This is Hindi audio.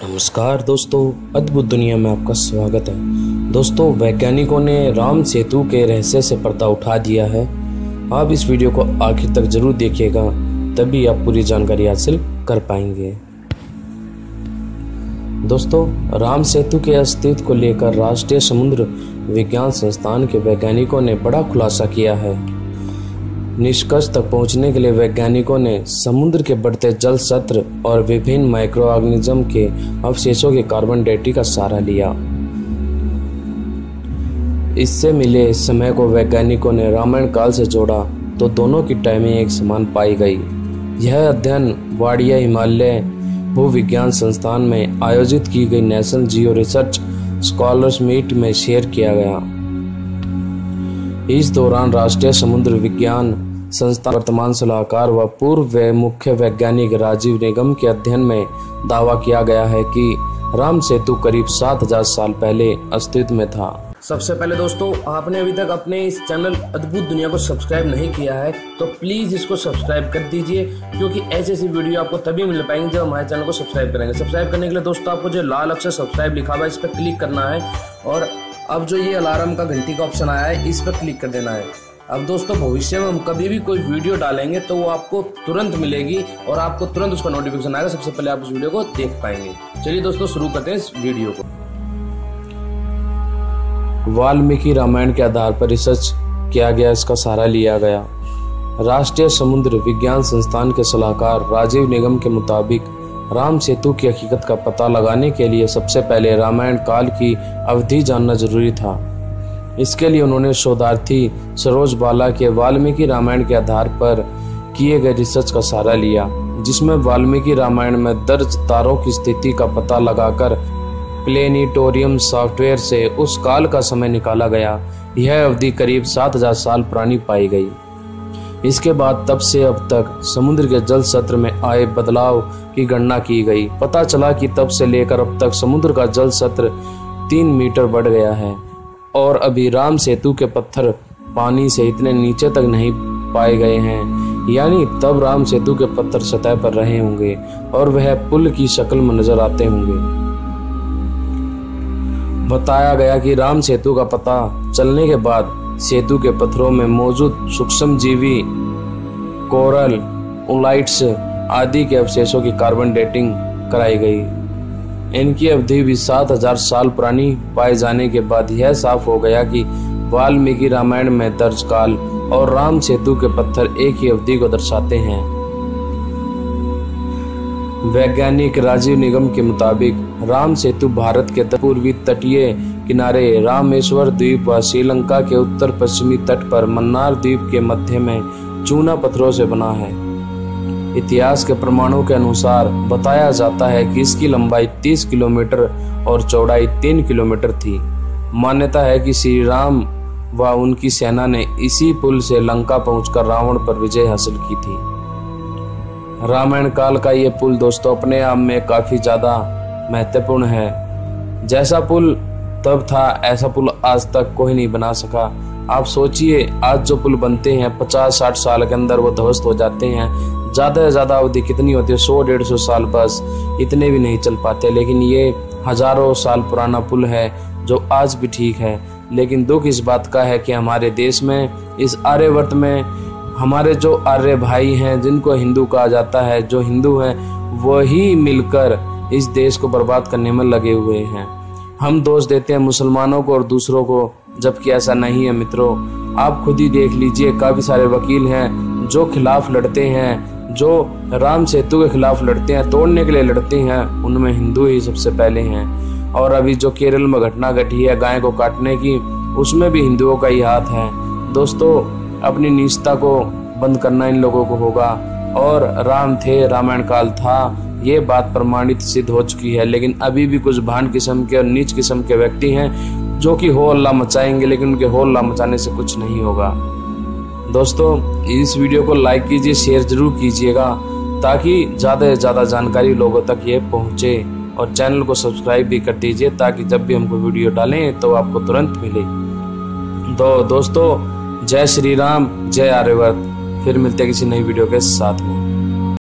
नमस्कार दोस्तों, अद्भुत दुनिया में आपका स्वागत है। दोस्तों, वैज्ञानिकों ने राम सेतु के रहस्य से पर्दा उठा दिया है। आप इस वीडियो को आखिर तक जरूर देखिएगा, तभी आप पूरी जानकारी हासिल कर पाएंगे। दोस्तों, राम सेतु के अस्तित्व को लेकर राष्ट्रीय समुद्र विज्ञान संस्थान के वैज्ञानिकों ने बड़ा खुलासा किया है। निष्कर्ष तक पहुंचने के लिए वैज्ञानिकों ने समुद्र के बढ़ते जल सत्र और विभिन्न माइक्रो ऑर्गेनिज्म के अवशेषों के कार्बन डेटिंग का सहारा लिया। इससे मिले इस समय को वैज्ञानिकों ने रामायण काल से जोड़ा तो दोनों की टाइमिंग एक समान पाई गई। यह अध्ययन वाडिया हिमालय भूविज्ञान संस्थान में आयोजित की गई national geo research scholars meet में शेयर किया गया। इस दौरान राष्ट्रीय समुद्र विज्ञान संस्थान वर्तमान सलाहकार व पूर्व मुख्य वैज्ञानिक राजीव निगम के अध्ययन में दावा किया गया है कि राम सेतु करीब 7000 साल पहले अस्तित्व में था। सबसे पहले दोस्तों, आपने अभी तक अपने इस चैनल अद्भुत दुनिया को सब्सक्राइब नहीं किया है तो प्लीज इसको सब्सक्राइब कर दीजिए, क्योंकि ऐसी वीडियो आपको तभी मिल पाएंगे जब हमारे चैनल को सब्सक्राइब करेंगे। सब्सक्राइब करने के लिए दोस्तों आपको जो लाल अक्षर सब्सक्राइब लिखा हुआ है इस पर क्लिक करना है और अब जो ये अलार्म का घंटी का ऑप्शन आया है इस पर क्लिक कर देना है। अब दोस्तों, भविष्य में हम कभी भी कोई वीडियो डालेंगे तो वो आपको तुरंत मिलेगी और आपको तुरंत उसका नोटिफिकेशन आएगा। सबसे पहले आप इस वीडियो को देख पाएंगे। चलिए दोस्तों, शुरू करते हैं इस वीडियो को। वाल्मीकि रामायण के आधार पर रिसर्च किया गया, इसका सहारा लिया गया। राष्ट्रीय समुद्र विज्ञान संस्थान के सलाहकार राजीव निगम के मुताबिक राम सेतु की हकीकत का पता लगाने के लिए सबसे पहले रामायण काल की अवधि जानना जरूरी था। इसके लिए उन्होंने शोधार्थी सरोज बाला के वाल्मीकि रामायण के आधार पर किए गए रिसर्च का सहारा लिया, जिसमें वाल्मीकि रामायण में दर्ज तारों की स्थिति का पता लगाकर प्लेनेटोरियम सॉफ्टवेयर से उस काल का समय निकाला गया। यह अवधि करीब 7000 साल पुरानी पाई गई। इसके बाद तब से अब तक समुद्र के जल सत्र में आए बदलाव की गणना की गई। पता चला कि तब से लेकर अब तक समुद्र का जल सत्र 3 मीटर बढ़ गया है और अभी राम सेतु के पत्थर पानी से इतने नीचे तक नहीं पाए गए हैं, यानी तब राम सेतु के पत्थर सतह पर रहे होंगे और वह पुल की शक्ल में नजर आते होंगे। बताया गया कि राम सेतु का पता चलने के बाद सेतु के पत्थरों में मौजूद सूक्ष्म जीवी, कोरल, ओलाइट्स आदि के अवशेषों की कार्बन डेटिंग कराई गई। इनकी अवधि भी 7000 साल पुरानी पाए जाने के बाद यह साफ हो गया कि वाल्मीकि रामायण में दर्ज काल और राम सेतु के पत्थर एक ही अवधि को दर्शाते हैं। वैज्ञानिक राजीव निगम के मुताबिक राम सेतु भारत के पूर्वी तटीय किनारे रामेश्वर द्वीप व श्रीलंका के उत्तर पश्चिमी तट पर मन्नार द्वीप के मध्य में चूना पत्थरों से बना है। इतिहास के प्रमाणों के अनुसार बताया जाता है कि इसकी लंबाई 30 किलोमीटर और चौड़ाई 3 किलोमीटर थी। मान्यता है कि श्री राम व उनकी सेना ने इसी पुल से लंका पहुंचकर रावण पर विजय हासिल की थी। रामायण काल का ये पुल दोस्तों अपने आप में काफी ज्यादा महत्वपूर्ण है। जैसा पुल तब था ऐसा पुल आज तक कोई नहीं बना सका। आप सोचिए, आज जो पुल बनते हैं 50-60 साल के अंदर वो ध्वस्त हो जाते हैं। ज्यादा से ज्यादा अवधि कितनी होती है? 100-150 साल, बस इतने भी नहीं चल पाते। लेकिन ये हजारों साल पुराना पुल है जो आज भी ठीक है। लेकिन दुख इस बात का है कि हमारे देश में, इस आर्यवर्त में, हमारे जो आर्य भाई हैं जिनको हिंदू कहा जाता है, जो हिंदू हैं वही मिलकर इस देश को बर्बाद करने में लगे हुए हैं। हम दोष देते हैं मुसलमानों को और दूसरों को, जबकि ऐसा नहीं है मित्रों। आप खुद ही देख लीजिए, काफी सारे वकील हैं जो खिलाफ लड़ते हैं, जो राम सेतु के खिलाफ लड़ते हैं, तोड़ने के लिए लड़ते हैं, उनमें हिंदू ही सबसे पहले हैं। और अभी जो केरल में घटना घटी है गाय को काटने की, उसमें भी हिंदुओं का ही हाथ है। दोस्तों, अपनी नीचता को बंद करना इन लोगों को होगा। और राम थे, रामायण काल था, ये बात प्रमाणित सिद्ध हो चुकी है। लेकिन अभी भी कुछ भांड किस्म के और नीच किस्म के व्यक्ति हैं जो कि हो अल्लाह मचाएंगे, लेकिन उनके हो अल्लाह मचाने से कुछ नहीं होगा। दोस्तों, इस वीडियो को लाइक कीजिए, शेयर जरूर कीजिएगा ताकि ज़्यादा से ज़्यादा जानकारी लोगों तक ये पहुँचे। और चैनल को सब्सक्राइब भी कर दीजिए ताकि जब भी हम कोई वीडियो डालें तो आपको तुरंत मिले। तो दोस्तों, जय श्री राम, जय आर्यवर्त। फिर मिलते हैं किसी नई वीडियो के साथ में।